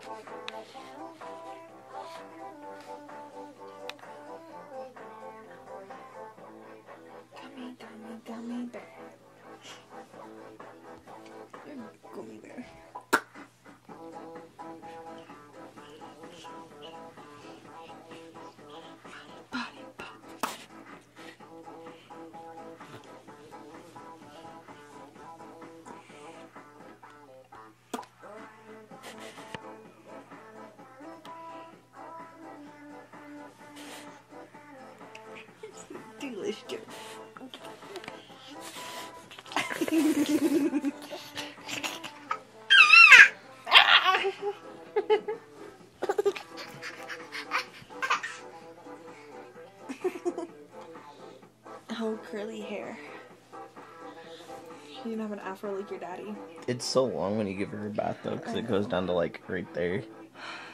Gummy bear. Gummy bear. Body pop. Delicious. Oh, curly hair. You didn't have an afro like your daddy. It's so long when you give her a bath though, because it goes down to like right there.